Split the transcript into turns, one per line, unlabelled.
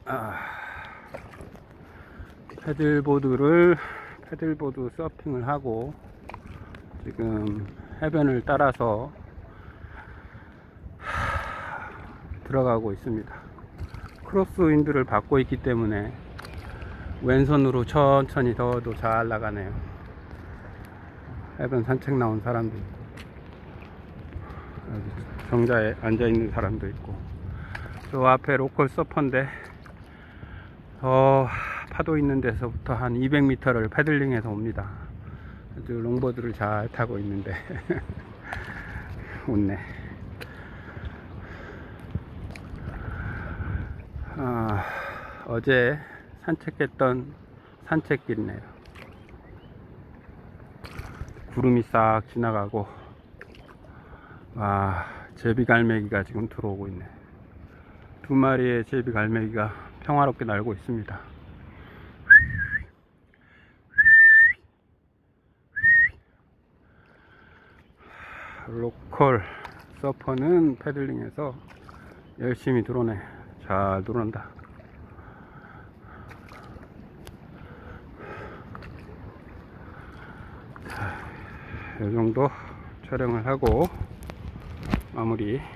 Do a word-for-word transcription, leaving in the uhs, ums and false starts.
아, 패들보드를 패들보드 서핑을 하고 지금 해변을 따라서 들어가고 있습니다. 크로스 윈드를 받고 있기 때문에 왼손으로 천천히 더워도 잘 나가네요. 해변 산책 나온 사람도 있고, 여기 정자에 앉아 있는 사람도 있고, 저 앞에 로컬 서퍼인데 어, 파도 있는 데서부터 한 이백 미터를 패들링해서 옵니다. 아주 롱보드를 잘 타고 있는데 웃네. 아, 어제 산책했던 산책길이네요. 구름이 싹 지나가고, 아, 제비갈매기가 지금 들어오고 있네. 두 마리의 제비갈매기가 평화롭게 날고 있습니다. 로컬 서퍼는 패들링해서 열심히 들어오네. 잘 들어온다. 이 정도 촬영을 하고 마무리